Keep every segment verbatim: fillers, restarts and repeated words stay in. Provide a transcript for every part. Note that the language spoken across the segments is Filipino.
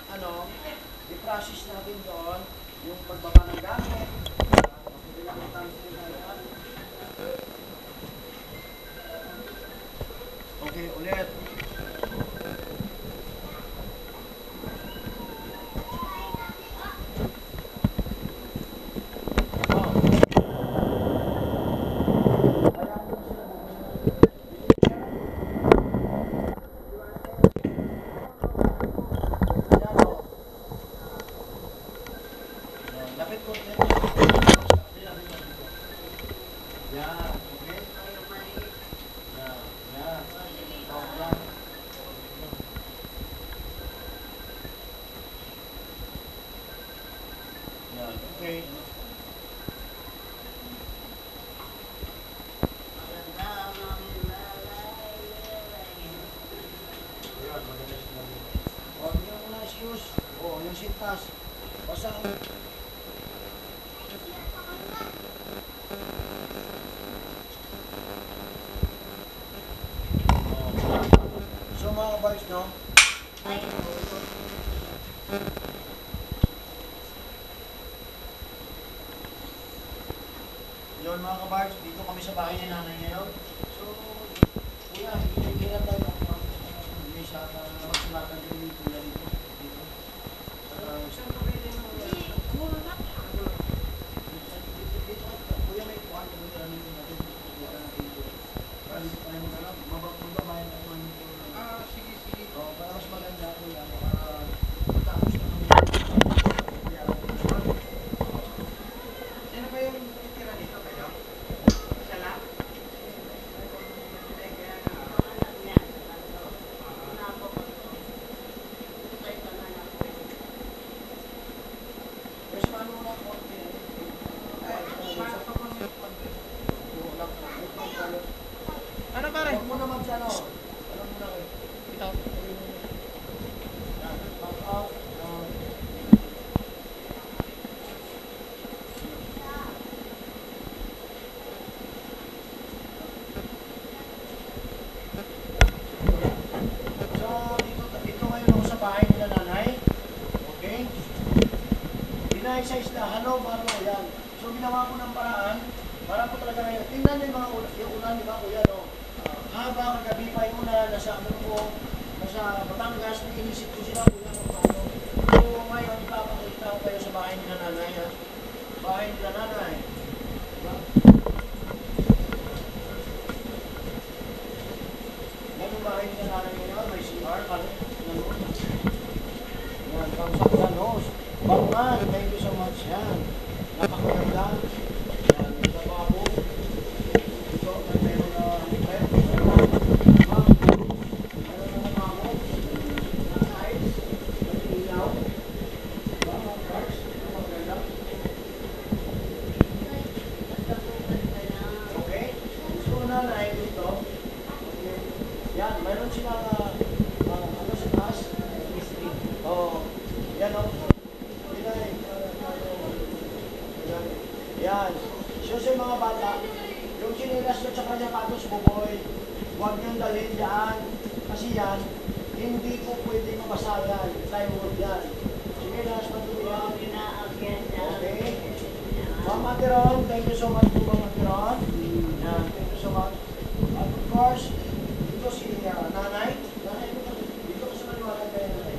ano, i-process natin doon yung pagbaba ng gamit. Okay, ulit. Lapit ko. Yan, okay? Yan, yan. Oh, yan. Yan, okay. Oh, bigyan mo na excuse. Oh, yung sintas. Basta so mga kabariks, no? Yun mga kabariks, dito kami sa bahay ni nanay ngayon. So, kuya, hihirap tayo ng hindi siya magsulatan din yung kuya dito. Dito. Uh, Saan pa pwede mo? Kuya, may kuhan ka doon natin natin. Kuya natin ito. Para dito tayo mag-alam. Mababayan tayo ng ah, sige, sige. O, para mas maganda kuya. Para matapos na kami. Yan na ba yung titira dito kayo? Isa lang? Pero sa paano muna ako? Ano pare? Huwag mo na mag-ano. Ano muna kayo? Ito. Back out. So, dito, dito ngayon ako sa bahay nila nanay. Okay? Dinay-size na. Hello, baro. Yan. So, ginawa ko ng paraan. Para po talaga ngayon. Tingnan niyo yung mga ulan. Yung ulan, di ba, kuya, no? Haba, kagabi pa yung ulan. Nasa, ano ko, nasa Batangas. Inisip ko sila, kuya, kung paano. So, ngayon, ipapakita ko kayo sa bahay nila nanay, ha? Bahay nila nanay. Diba? Yan yung bahay nila nanay ngayon. May C R, pala. Yan, kamsak yan, no? Bangan, thank you so much, yan. Napakaganda. Yan, yung trabaho. Ito, may meron na repair. Meron na trabaho. Na size. May ilaw. Diba, mga cars? Napakaganda. Okay? So, nanay, dito. Okay. Yan, meron silang uh, uh, ano sa taas? Oo. Yan, o. Yan. So sa mga bata, yung sinilas nyo sa kanya patos buboy, huwag niyong dalhin dyan. Kasi yan, hindi po pwede mabasagan. Plywood yan. Sige, last patuloy yan. Okay. Mama Tiron, thank you so much po Mama Tiron. Yan, thank you so much. At of course, dito si uh, nanay. Nanay, dito ko sa maniwala kayo nanay.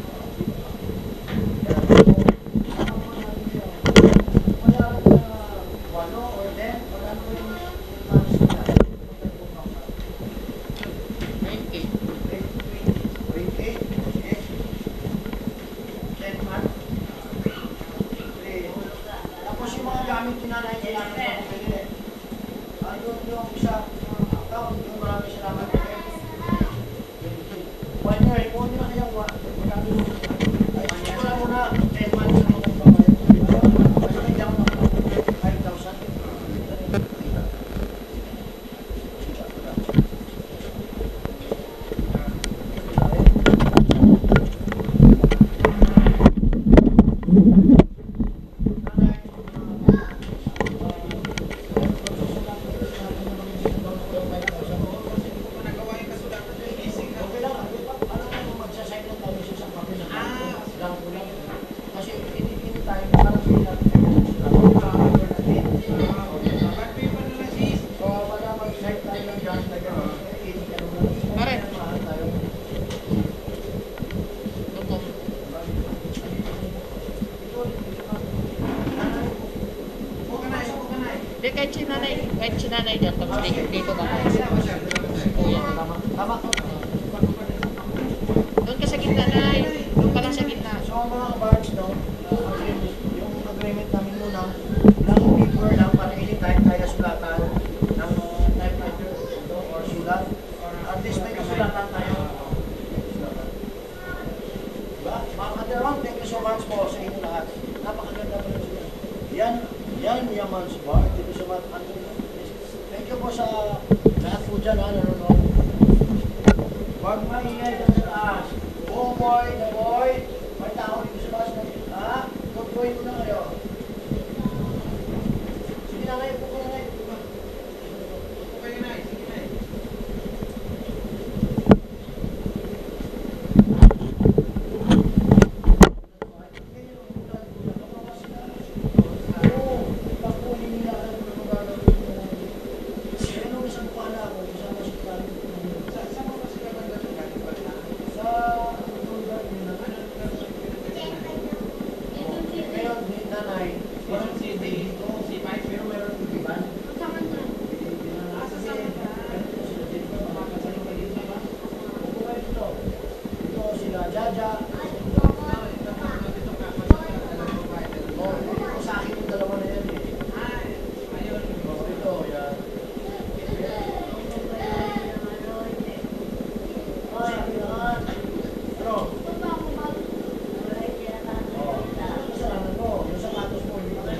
Tapos yung mga gamit tinanay kailangan na bumili. Ayun yung isa, yung maraming salamat po. One year, kung hindi na kayang ay, wala mo na, ten months na magpapabayad. Kasi hindi ako na five thousand. Hindi, kahit si nanay, kahit si nanay dyan, tapos dito, dito ka kayo. Kuya. Tama. Tama. Doon ka sa gitna, nay. Doon ka lang sa gitna. So ang mga kabards, no, uh, agreement, yung agreement namin muna, lang paper lang para anytime tayo sulatan ng uh, typewriter no, or sulat. Or at least may kasulatan tayo. Diba? Mga katerong, thank you so much po sa inyo lahat. Napakaganda po ng sulat. Yan, yan Yaman's Bar. Thank you so much. Thank you po sa lahat po dyan, ha, nanonood. Huwag maingay dyan sa taas. Oh boy, the boy. May tao dito sa taas na, ha? Tutuloy mo na kayo. Sige na kayo, pupo na kayo. Pupo kayo na, sige na. Jaja. Oh, ito sa akin yung dalawa na yan eh. Oh, ito, yan. Ay, yan. Ano? Oh, kasalanan mo. Yung sapatos mo, hindi pa.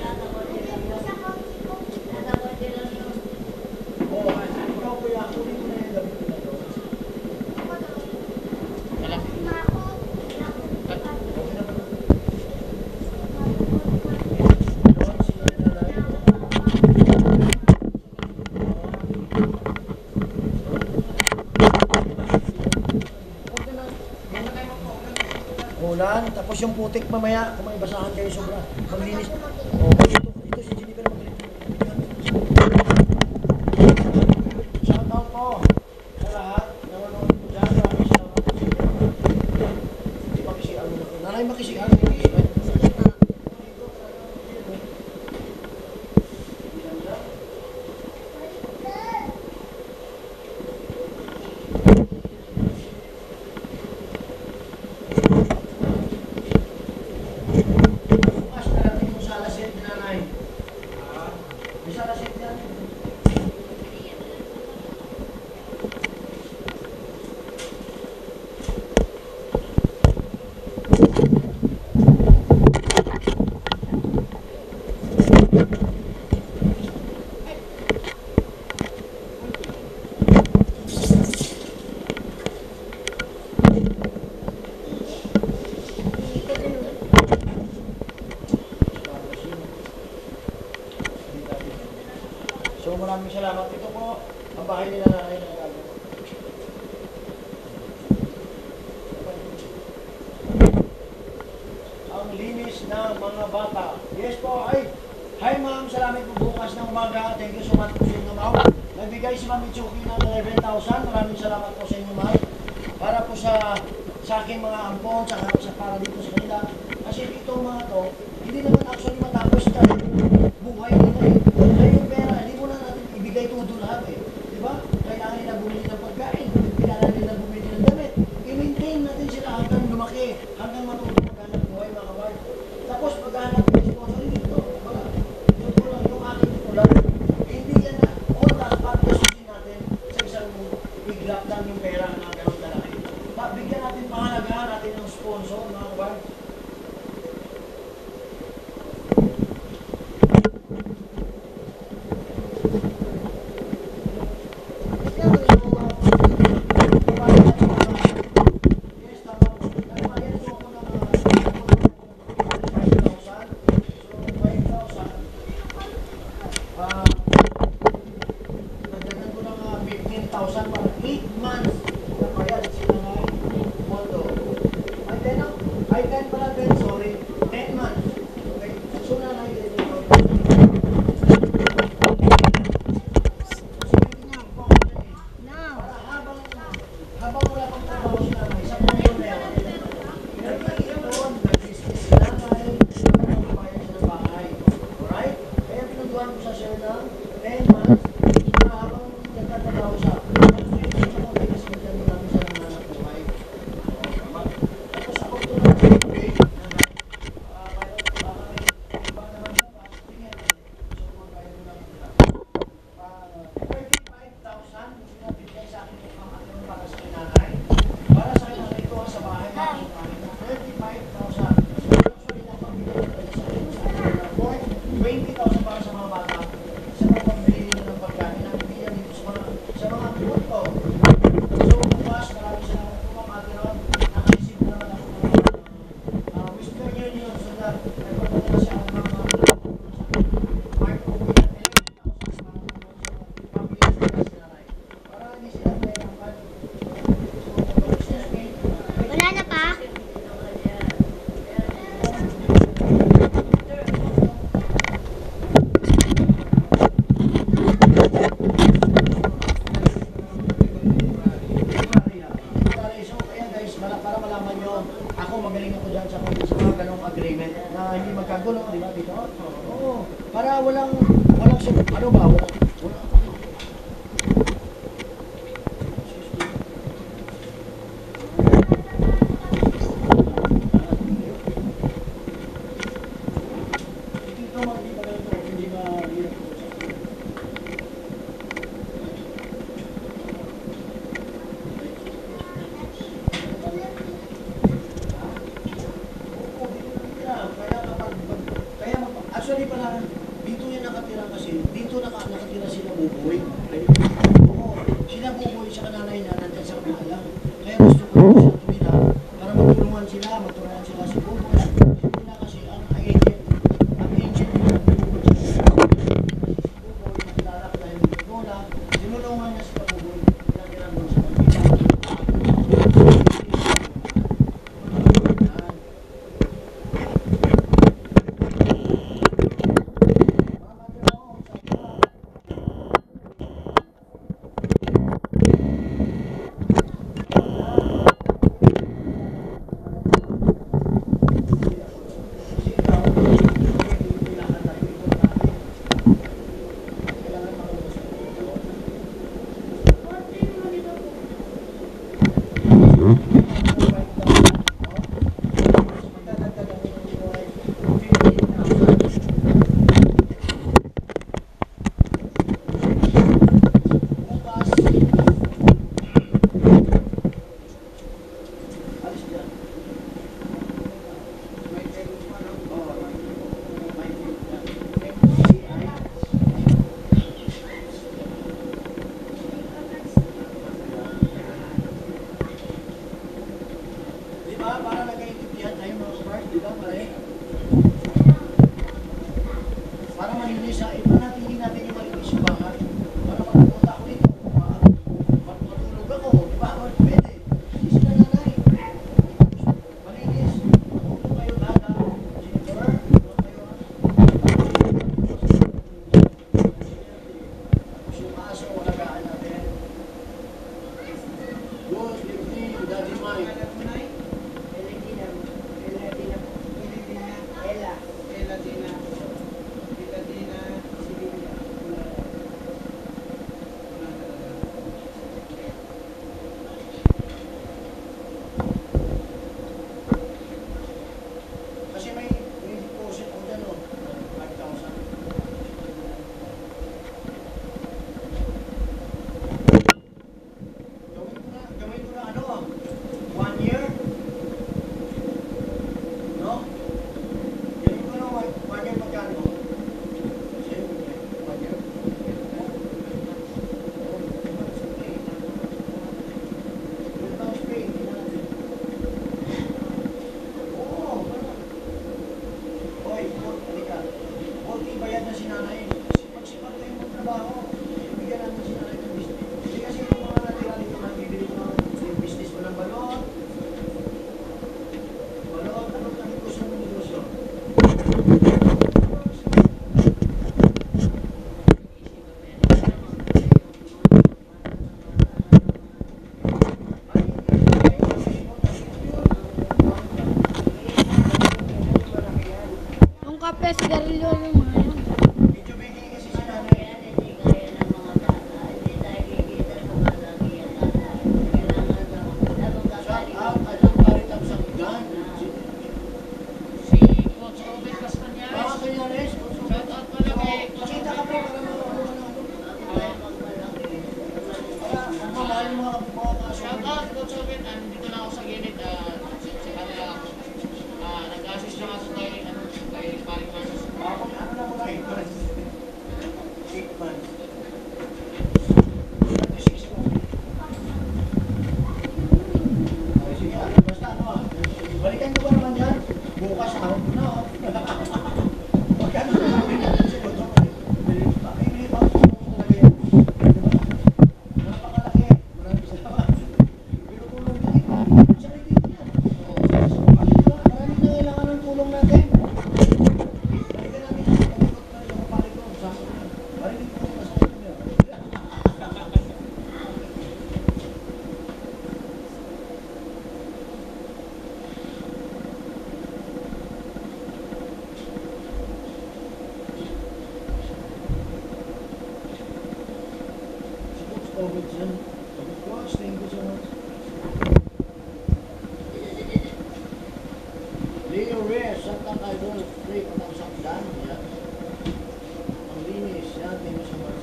Oh, ikaw kuya, kunin mo na yung damit ko na to. Alam. Ulan, tapos yung putik mamaya, kung may basahan kayo sobra, maglinis. Oh, ito, ito si Jennifer maglinis. Shout out po sa lahat, nanonood po dyan, maraming salamat po sa inyo. Hindi makisihan mo na po. Nanay makisihan, hindi makisihan. Bukas narating mo sa alasit ni nanay. May sa alasit yan. So maraming salamat. Ito po ang bahay nila nanay na gagawin. Ang linis ng mga bata. Yes po, ay. Hi ma'am, salamat po bukas ng umaga. Thank you so much po sa inyo ma'am. Nagbigay si Ma'am Mitsuki ng eleven thousand. Maraming salamat po sa inyo ma'am. Para po sa sa aking mga ampon, sa, sa para dito sa kanila. Kasi ito mga to, hindi naman actually matapos ka. Buhay nila eh. Kaya yung pera, hindi mo na natin ibigay todo lahat eh. Di ba? Kailangan nila bumili ng pagkain. Kailangan nila bumili ng damit. I-maintain natin sila hanggang lumaki. Hanggang matulog maghanap buhay mga kabards. Tapos maghanap ng sponsor. Hindi ito. Wala. Yung kulang, yung aking kulang. Hindi yan na. All that part kasusin natin sa isang iglap lang yung pera na gano'n kalaki. Bigyan natin pahalagahan natin ng sponsor mga kabards. fifteen thousand para eight months na bayad sila nga mondo. Ay, ten, ay, ten pala, ten, sorry. ten months. Okay? So, na lang yun. Sige niya, po. Para habang, habang wala pang trabaho si nanay, sa puno na yun, nag-iipon, nag-business si nanay, nag-iipon siya ng bahay. Alright? Kaya pinagawa ko sa share ng Ako magaling ako dyan sa kung sa mga ganong agreement na hindi magkagulo, di ba dito? Oo. Para walang, walang, sub- ano ba? Wala, wala. Dito mag- hindi magaling to, hindi mahirap to. Kaya kapag, kaya mag, actually pala, dito yan nakatira kasi, dito naka, nakatira sila buboy. Oo, sila buboy sa kananay na nandiyan sa kabila lang. Kaya gusto ko sila tumira para magtulungan sila, magtulungan sila si buboy. Sila kasi ang agent, ang agent nila buboy sila. Buboy, nakilala ko dahil lola, sinulungan niya sila buboy, pinatira doon sa kabila. Diba? Para nagkaintindihan tayo mga kapart, diba pare? Para malinis sa iba natin, hindi natin yung malinis yung bahay. Para magpunta ako dito, ma- mat- matulog ako, diba? Pwede. Hindi sila nanay. Malinis. Matulog kayo lahat, ha? Jennifer, matulog kayo, ha? Tapos yung aso, alagaan natin. Good, evening, Daddy Mike. Kasi may, may deposit ko dyan, oh. five thousand. Gawin ko na, gawin ko na ano, ah, one year. No? Gawin ko na one, one year magkano? Kasi, one year. Yung bounce pay, hindi natin. Oo, parang. Hoy, Paul, halika. Paul, ibayad na si nanay. Sipag-sipag kayo magtrabaho. Ibigyan natin si nanay ng business. Hindi kasi yung mga natira dito na bibili ko ng business ko ng balon. Balon, ano ang gusto mong negosyo? Yung kape, sigarilyo yung mga yan. Medyo bigay kasi si nanay. Shout out at ang Maritime Sanggan. Si Coach Robert Castañares. Mga kanyares. Shout out pala kay Coach Pakita ka Robert. pa para mga para mamahal yung mga mga kaso. Shout out Coach Robert. Ah, nandito na ako sa gilid. Ah, sa kanila. Ah, nag-assist na ako kay, ano, kay Paring Marcos. Ako, ano na mga eight months? Eight months. twenty-six ko. Okay, sige, ah, basta ano ah. Balikan ko ba naman yan? Bukas araw ko na, oh. Magkano na lang din natin sa luto? Pakibili pa ako talaga yan. Diba? Napakalaki. Maraming salamat. Pinutulong din ito. Sarili din yan. Diba? Maraming nangailangan ng tulong natin. Balikan namin yan. Pagkakot na yung kapalik ko. Saan ko yan? Balikin ko na sa akin yan. Coach yan. Coach, thank you so much. Leo Reyes, Santa Idol, Free, Pataksak Dan. Yan. Ang linis. Yan, thank you so much.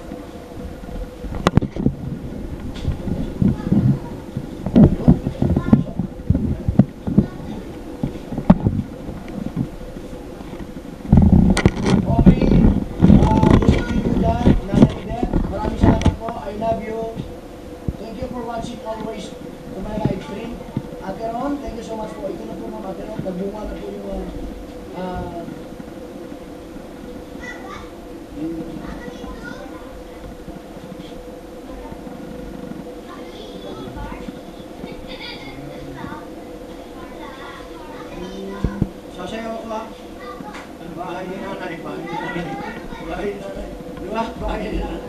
Always to my live stream. Ate Ron, thank you so much po. Ito na po mga Ate Ron, nagbunga na po yung uh, yung sasayaw ko ha. Bahay ni nanay, bahay ni nanay. Bahay ni nanay. Di ba? Bahay ni nanay.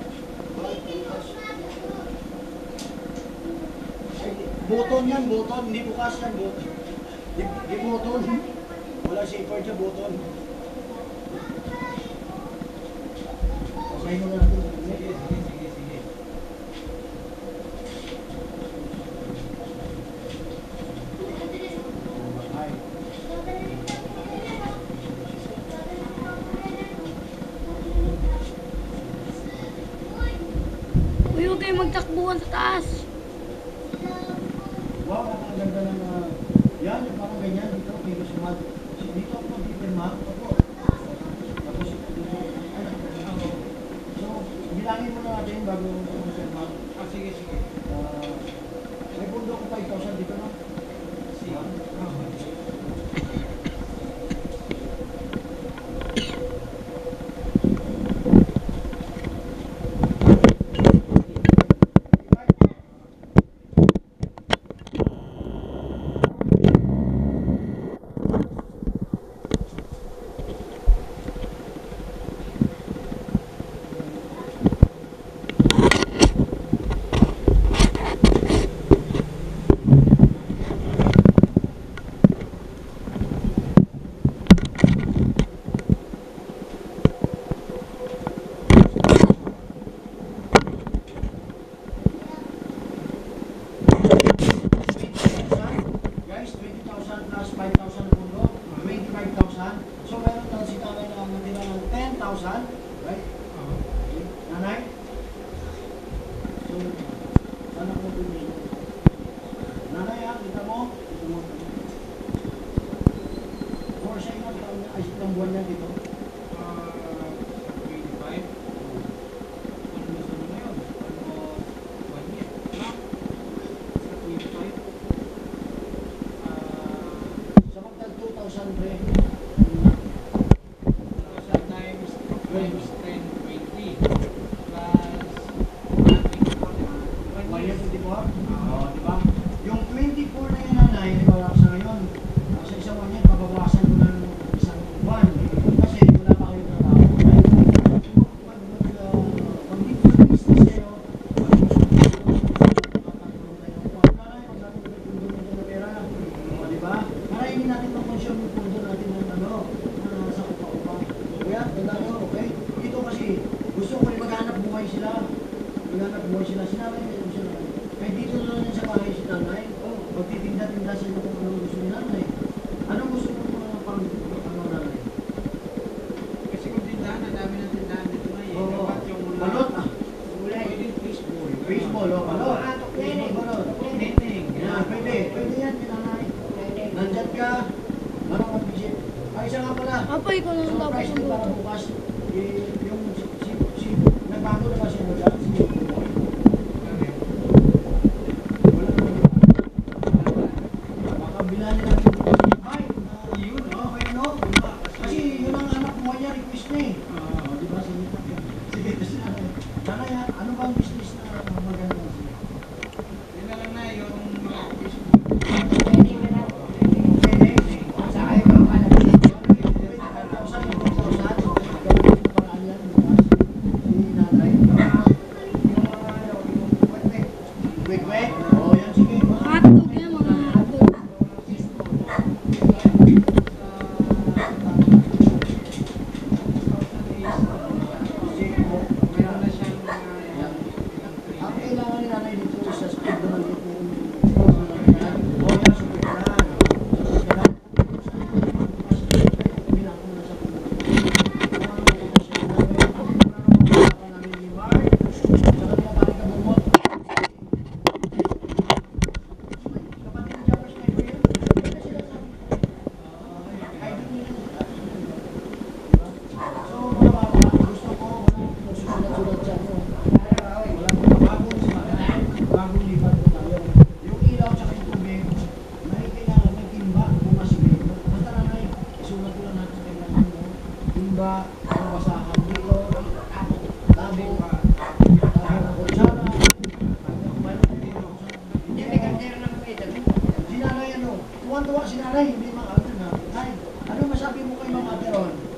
Buton yan, buton. Hindi bukas yan, buton. Di, di buton. Wala safer dyan, buton. Pasahin mo na natin. Sige, sige, sige, sige. Ay. Uy, huwag kayo magtakbuhan sa taas. Wow, ang ganda ng uh, yan, yung parang ganyan dito, may gusto mat. Dito ako mag-ipirma, ako. Tapos ito dito. Ay, ako. So, bilangin mo na natin bago mag-ipirma. Ah, sige, sige. Uh, may pundo ko five thousand dito, no? Sige. Ah, right? Nanay? So, sana ko din yun. Nanay ha, kita mo? Ito mo. For siya yung ay itong buwan niya dito. ah, twenty-five. Ano na sa mga yun? Ano, one year? Ha? Sa twenty-five? Ah, Sa magtag two thousand pre. sometimes times ten, twenty. Plus, one One year. year twenty-four? Oo, di ba? Yung twenty-four na yung nanay, di ba sa ngayon? uh, Sa isang one year, mababawasan ko ng isang buwan. Kasi wala pa kayo trabaho. Right? Pag mag business kayo, magkakaroon tayo ng buwan. Nanay, pag natin nagpundo nito na pera, o, di ba? Para hindi natin mag-consume yung pundo natin ng ano, uh, sa upa-upa. Kaya, tanda nyo, okay? Dito kasi, gusto ko rin maghanap buhay sila. Maghanap buhay sila. Sinabi nyo sila. Kaya dito na lang sa bahay si nanay. Oh, magtitinda-tinda sa inyo kung anong gusto ni nanay. Anong gusto mo mga pang ano nanay? Kasi kung tindahan, ang dami ng tindahan dito na eh. Oo. Dapat yung mga... Balot ah. Pwedeng baseball. Baseball, oh, balot. Baseball, balot. Knitting. Yan, pwede. Pwede yan, nanay. Nandyan ka. Ano mag-visit? Ay, isa nga pala. Apoy ko na tapos Surprise ang din para buto. bukas. Eh, yung si, si, si, nagbago na ba siya mo dyan? Si Buboy? Wala naman. Baka bilhan niya natin dito. Ay, ah, yun, oh, okay, no? Kasi yun ang anak mo niya, request niya eh. Oo, di ba? Sige, sige, kasi ano, sana yan, ano bang business na maganda? Yun na lang na yung mga baseball. ba, ang basahan dito, labo, labo ng kutsara, Hindi may kandero ng pita. si nanay ano, tuwan-tuwa si nanay, hindi mga ano na, Nay, ano masabi mo kay Mama Teron?